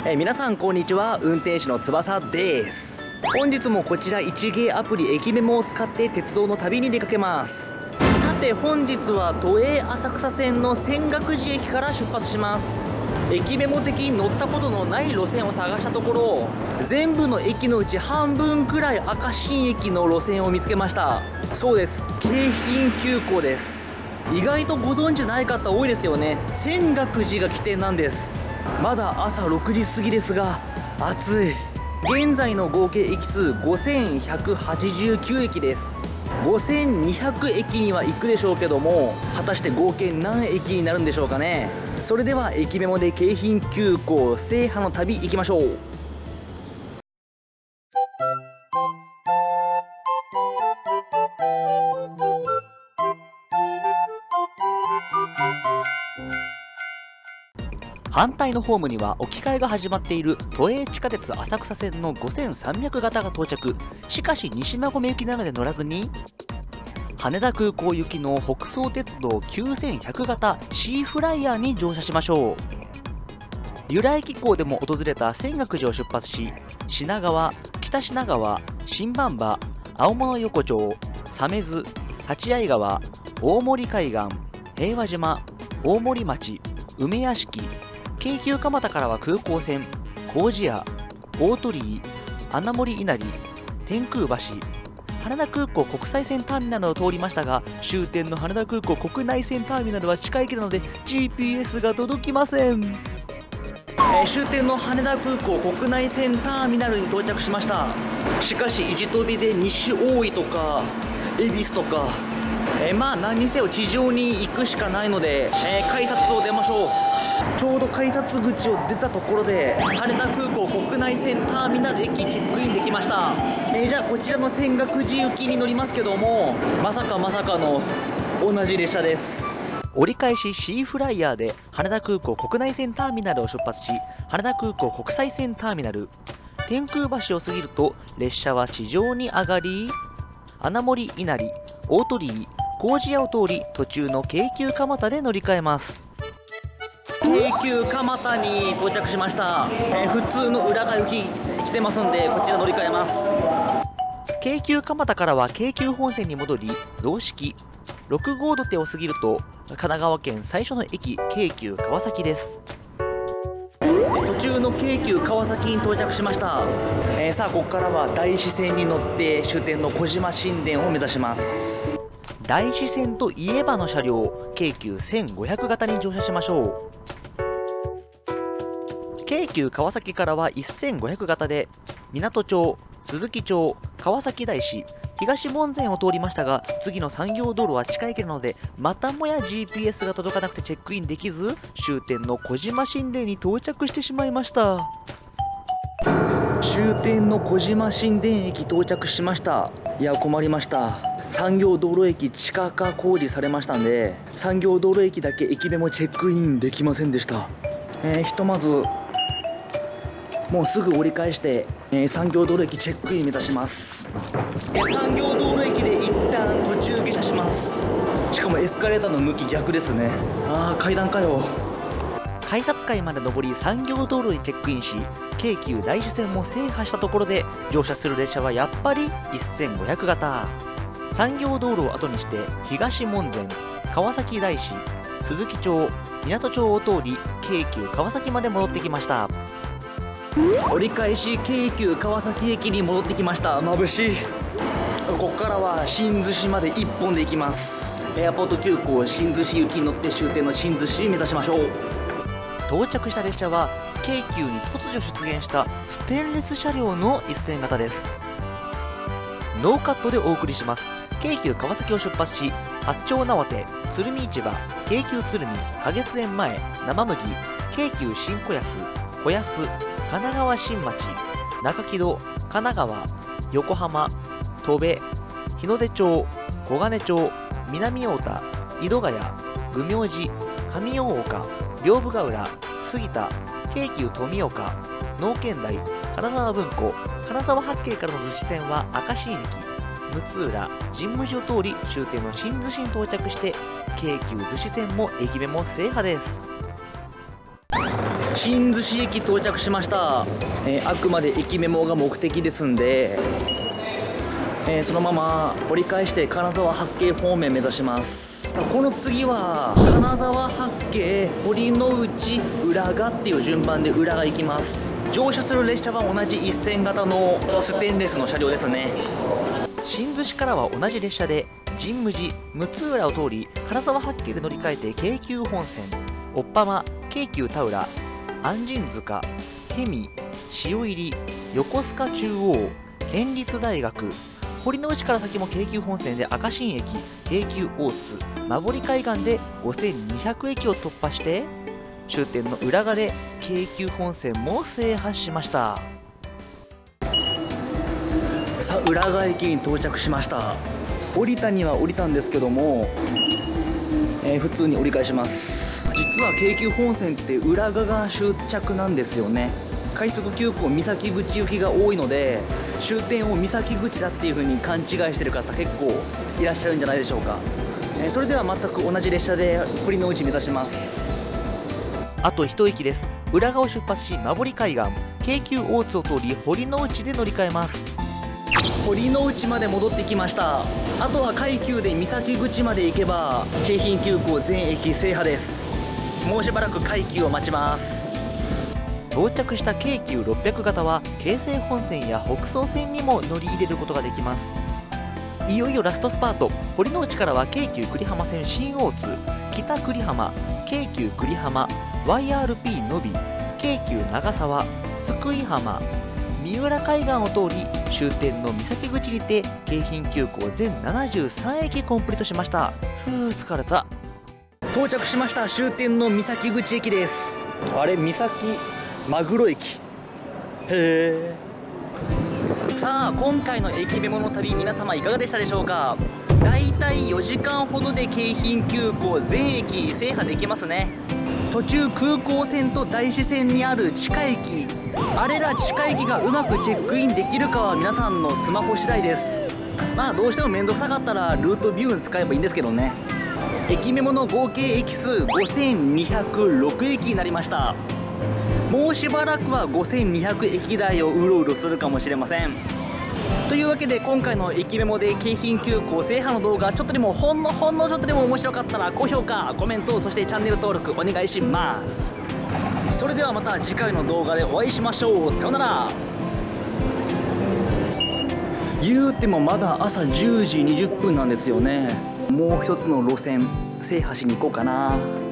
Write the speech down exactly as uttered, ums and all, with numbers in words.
えー、皆さんこんにちは、運転手の翼です。本日もこちらいちゲーアプリ駅メモを使って鉄道の旅に出かけます。さて本日は都営浅草線の泉岳寺駅から出発します。駅メモ的に乗ったことのない路線を探したところ、全部の駅のうち半分くらい赤新駅の路線を見つけました。そうです、京浜急行です。意外とご存知ない方多いですよね。泉岳寺が起点なんです。まだ朝ろくじ過ぎですが暑い。現在の合計駅数ごせんひゃくはちじゅうきゅう駅です。ごせんにひゃく駅には行くでしょうけども、果たして合計何駅になるんでしょうかね。それでは駅メモで京浜急行制覇の旅行きましょう。反対のホームには置き換えが始まっている都営地下鉄浅草線のごせんさんびゃく型が到着。しかし西馬込行きなので乗らずに、羽田空港行きの北総鉄道きゅうせんひゃく型シーフライヤーに乗車しましょう。由来機構でも訪れた泉岳寺を出発し、品川、北品川、新馬場、青物横丁、鮫洲、立会川、大森海岸、平和島、大森町、梅屋敷、京急蒲田からは空港線、麹屋、大鳥居、穴守稲荷、天空橋、羽田空港国際線ターミナルを通りましたが、終点の羽田空港国内線ターミナルは近い駅なので ジーピーエス が届きません。えー、終点の羽田空港国内線ターミナルに到着しました。しかし一飛びで西大井とか恵比寿とか、えー、まあ何にせよ地上に行くしかないので、えー、改札を出ましょう。ちょうど改札口を出たところで羽田空港国内線ターミナル駅チェックインできました。えー、じゃあこちらの泉岳寺行きに乗りますけども、まさかまさかの同じ列車です。折り返しシーフライヤーで羽田空港国内線ターミナルを出発し、羽田空港国際線ターミナル、天空橋を過ぎると列車は地上に上がり、穴守稲荷、大鳥居、麹屋を通り途中の京急蒲田で乗り換えます。京急蒲田に到着しました。えー、普通の浦賀行き来てますんで、こちら乗り換えます。京急蒲田からは京急本線に戻り、雑式ろく号土手を過ぎると神奈川県最初の駅、京急川崎です。途中の京急川崎に到着しました。えー、さあここからは大師線に乗って終点の小島神殿を目指します。大師線といえばの車両、京急せんごひゃく型に乗車しましょう。京急川崎からはせんごひゃく型で港町、鈴木町、川崎大師、東門前を通りましたが、次の産業道路は近い駅なのでまたもや ジーピーエス が届かなくてチェックインできず、終点の小島神殿に到着してしまいました。終点の小島神殿駅到着しました。いや困りました。産業道路駅地下化工事されましたんで、産業道路駅だけ駅でもチェックインできませんでした。えー、ひとまずもうすぐ折り返して、えー、産業道路駅チェックイン目指します。えー、産業道路駅で一旦途中下車します。しかもエスカレーターの向き逆ですね。あー階段かよ。改札階まで上り産業道路にチェックインし、京急大師線も制覇したところで乗車する列車はやっぱりせんごひゃく型。産業道路を後にして東門前、川崎大師、鈴木町、港町を通り京急川崎まで戻ってきました。折り返し京急川崎駅に戻ってきました。眩しい。ここからは新逗子までいっぽんで行きます。エアポート急行新逗子行きに乗って終点の新逗子目指しましょう。到着した列車は京急に突如出現したステンレス車両の一線型です。ノーカットでお送りします。京急川崎を出発し、八丁縄手、鶴見市場、京急鶴見、花月園前、生麦、京急新子安、子安、神奈川新町、中木戸、神奈川、横浜、戸部、日の出町、小金町、南太田、井戸ヶ谷、愚明寺、上大岡、屏風ヶ浦、杉田、京急富岡、農研大、金沢文庫、金沢八景からの逗子線は赤新駅、六浦、神武寺を通り終点の新逗子に到着して、京急逗子線も駅弁も制覇です。 新津市駅到着しました。えー、あくまで駅メモが目的ですんで、えー、そのまま折り返して金沢八景方面目指します。この次は金沢八景、堀之内、浦賀っていう順番で浦賀行きます。乗車する列車は同じ一線型のステンレスの車両ですね。 新津市からは同じ列車で神武寺、六浦を通り金沢八景で乗り換えて京急本線、おっぱま、京急田浦、安心塚、ケミ、塩入り、横須賀中央、県立大学、堀之内から先も京急本線で赤新駅、京急大津、馬堀海岸でごせんにひゃく駅を突破して終点の浦賀で京急本線も制覇しました。 さあ浦賀駅に到着しました。降りたには降りたんですけども、えー、普通に折り返します。実は京急本線って浦賀が終着なんですよね。快速急行三崎口行きが多いので、終点を三崎口だっていう風に勘違いしてる方結構いらっしゃるんじゃないでしょうか。えー、それでは全く同じ列車で堀之内目指します。 あと一駅です。浦賀を出発し馬堀海岸、京急大津を通り堀之内で乗り換えます。 堀之内まで戻ってきました。あとは海急で三崎口まで行けば京浜急行全駅制覇です。もうしばらく海急を待ちます。 到着した京急ろっぴゃく型は京成本線や北総線にも乗り入れることができます。いよいよラストスパート。堀之内からは京急久里浜線新大津、北久里浜、京急久里浜、 ワイアールピー のび、京急長沢、津久井浜、三浦海岸を通り終点の三崎口にて京浜急行全ななじゅうさん駅コンプリートしました。ふう疲れた。 到着しました。終点の三崎口駅です。あれ、三崎マグロ駅。へえ。さあ今回の駅メモの旅、皆様いかがでしたでしょうか。だいたいよじかんほどで京浜急行全駅制覇できますね。途中空港線と大師線にある地下駅、あれら地下駅がうまくチェックインできるかは皆さんのスマホ次第です。まあどうしても面倒くさかったらルートビュー使えばいいんですけどね。駅メモの合計駅数ごせんにひゃくろく駅になりました。もうしばらくはごせんにひゃく駅台をうろうろするかもしれません。というわけで今回の駅メモで京浜急行制覇の動画、ちょっとでもほんのほんのちょっとでも面白かったら高評価、コメント、そしてチャンネル登録お願いします。それではまた次回の動画でお会いしましょう。さようなら。言うてもまだ朝じゅうじにじゅっぷんなんですよね。もう一つの路線制覇しに行こうかな。